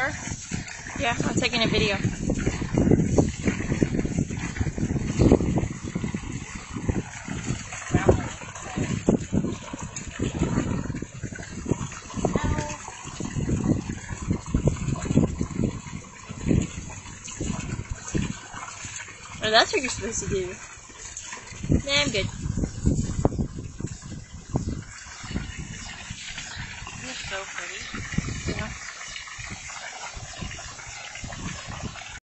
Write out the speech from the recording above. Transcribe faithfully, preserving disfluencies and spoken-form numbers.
are? Yeah, I'm taking a video. Oh, that's what you're supposed to do. Nah, I'm good. You're so pretty.